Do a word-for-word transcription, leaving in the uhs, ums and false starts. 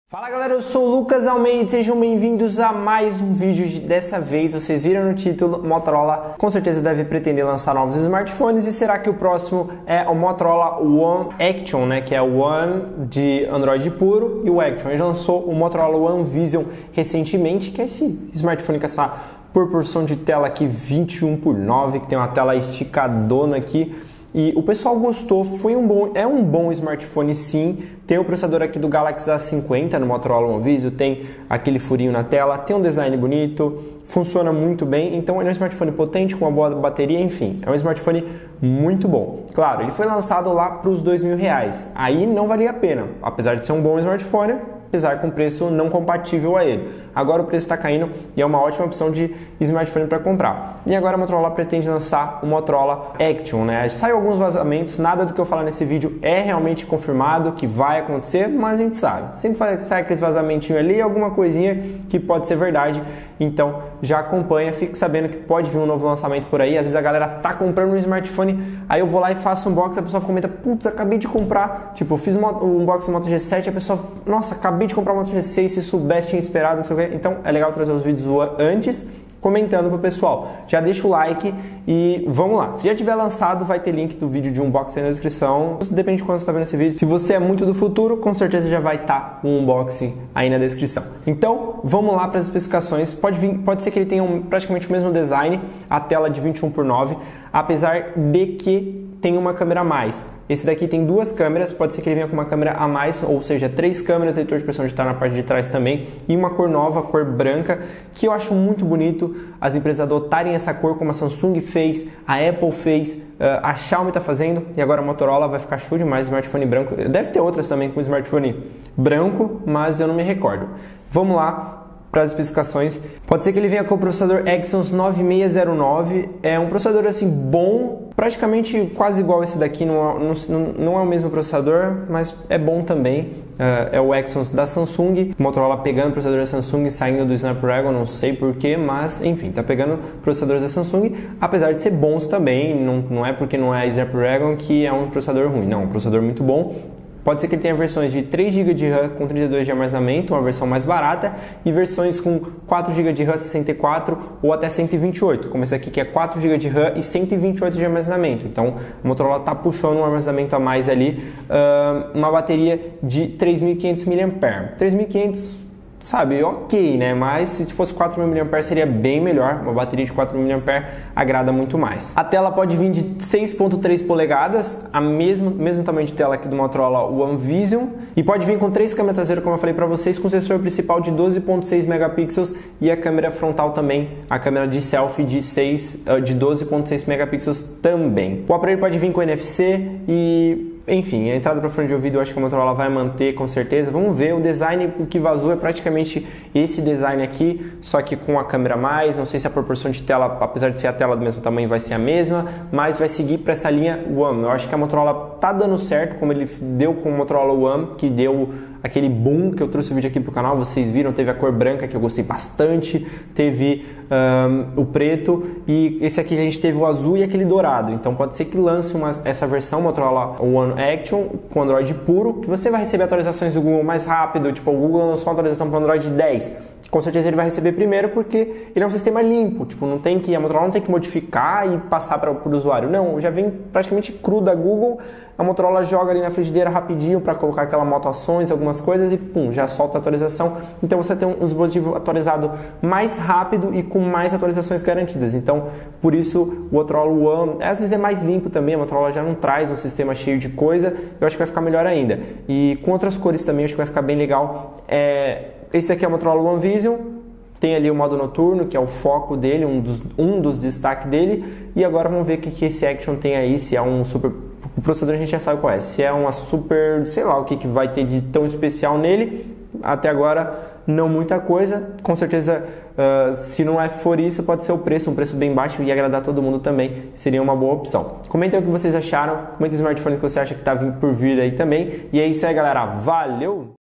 Fala galera, eu sou o Lucas Almeida, sejam bem-vindos a mais um vídeo. De, dessa vez, vocês viram no título, Motorola com certeza deve pretender lançar novos smartphones. E será que o próximo é o Motorola One Action, né? Que é o One de Android puro e o Action. Ele lançou o Motorola One Vision recentemente, que é esse smartphone com essa proporção de tela aqui vinte e um por nove, que tem uma tela esticadona aqui. E o pessoal gostou, foi um bom, é um bom smartphone sim. Tem o processador aqui do Galaxy A cinquenta no Motorola One Vision, tem aquele furinho na tela, tem um design bonito, funciona muito bem. Então ele é um smartphone potente, com uma boa bateria, enfim, é um smartphone muito bom. Claro, ele foi lançado lá para os dois mil reais, aí não valia a pena, apesar de ser um bom smartphone, apesar com preço não compatível a ele. Agora o preço está caindo e é uma ótima opção de smartphone para comprar. E agora a Motorola pretende lançar o Motorola Action, né? Saiu alguns vazamentos, nada do que eu falar nesse vídeo é realmente confirmado que vai acontecer, mas a gente sabe. Sempre sai aquele vazamentinho ali, alguma coisinha que pode ser verdade. Então já acompanha, fique sabendo que pode vir um novo lançamento por aí. Às vezes a galera tá comprando um smartphone, aí eu vou lá e faço um unboxing, a pessoa comenta, putz, acabei de comprar, tipo, eu fiz o unboxing do Moto G sete, a pessoa, nossa, acabei de comprar o Moto G seis, se soubesse, tinha esperado, não sei o que. Então é legal trazer os vídeos antes, comentando pro pessoal. Já deixa o like e vamos lá. Se já tiver lançado, vai ter link do vídeo de unboxing na descrição. Depende de quando você está vendo esse vídeo. Se você é muito do futuro, com certeza já vai estar o um unboxing aí na descrição. Então, vamos lá para as especificações. Pode, vir, pode ser que ele tenha um, praticamente o mesmo design, a tela de vinte e um por nove, apesar de que tem uma câmera a mais. Esse daqui tem duas câmeras, pode ser que ele venha com uma câmera a mais, ou seja, três câmeras, leitor de impressão digital na parte de trás também, e uma cor nova, cor branca, que eu acho muito bonito as empresas adotarem essa cor, como a Samsung fez, a Apple fez, a Xiaomi está fazendo, e agora a Motorola vai ficar show demais, smartphone branco. Deve ter outras também com smartphone branco, mas eu não me recordo. Vamos lá para as especificações. Pode ser que ele venha com o processador Exynos nove seis zero nove, é um processador assim bom, praticamente quase igual esse daqui, não, não, não é o mesmo processador, mas é bom também. Uh, é o Exynos da Samsung, Motorola pegando o processador da Samsung e saindo do Snapdragon, não sei porquê, mas enfim, tá pegando processadores da Samsung, apesar de ser bons também, não, não é porque não é Snapdragon que é um processador ruim, não, é um processador muito bom. Pode ser que ele tenha versões de três gigas de RAM com trinta e dois de armazenamento, uma versão mais barata, e versões com quatro gigas de RAM sessenta e quatro ou até cento e vinte e oito, como esse aqui que é quatro gigas de RAM e cento e vinte e oito de armazenamento. Então, a Motorola está puxando um armazenamento a mais ali, uh, uma bateria de três mil e quinhentos miliampères-hora. três mil e quinhentos, sabe, ok, né? Mas se fosse quatro mil miliampères-hora seria bem melhor. Uma bateria de quatro mil miliampères-hora agrada muito mais. A tela pode vir de seis ponto três polegadas, a mesmo, mesmo tamanho de tela aqui do Motorola One Vision, e pode vir com três câmeras traseiras, como eu falei para vocês, com sensor principal de doze ponto seis megapixels e a câmera frontal também, a câmera de selfie de, seis, de doze ponto seis megapixels também. O aparelho pode vir com N F C e enfim, a entrada para fone de ouvido eu acho que a Motorola vai manter com certeza. Vamos ver, o design, o que vazou é praticamente esse design aqui, só que com a câmera a mais. Não sei se a proporção de tela, apesar de ser a tela do mesmo tamanho, vai ser a mesma, mas vai seguir para essa linha One. Eu acho que a Motorola tá dando certo, como ele deu com o Motorola One, que deu aquele boom que eu trouxe o vídeo aqui pro canal, vocês viram, teve a cor branca que eu gostei bastante, teve um, o preto e esse aqui a gente teve o azul e aquele dourado. Então pode ser que lance uma, essa versão Motorola One Action com Android puro, que você vai receber atualizações do Google mais rápido, tipo o Google lançou uma atualização para o Android dez. Com certeza ele vai receber primeiro porque ele é um sistema limpo, tipo, não tem que, a Motorola não tem que modificar e passar para o usuário, não, já vem praticamente cru da Google, a Motorola joga ali na frigideira rapidinho para colocar aquela moto ações, algumas coisas e pum, já solta a atualização. Então você tem um dispositivo atualizado mais rápido e com mais atualizações garantidas. Então, por isso o Motorola One, às vezes é mais limpo também, a Motorola já não traz um sistema cheio de coisa, eu acho que vai ficar melhor ainda. E com outras cores também, eu acho que vai ficar bem legal. É, esse aqui é o Motorola One Vision, tem ali o modo noturno, que é o foco dele, um dos, um dos destaques dele. E agora vamos ver o que, que esse Action tem aí, se é um super... O processador a gente já sabe qual é, se é uma super... sei lá o que, que vai ter de tão especial nele. Até agora não muita coisa, com certeza uh, se não é for isso, pode ser o preço, um preço bem baixo e agradar todo mundo também, seria uma boa opção. Comentem o que vocês acharam, comentem os smartphones que você acha que tá vindo por vir aí também. E é isso aí galera, valeu!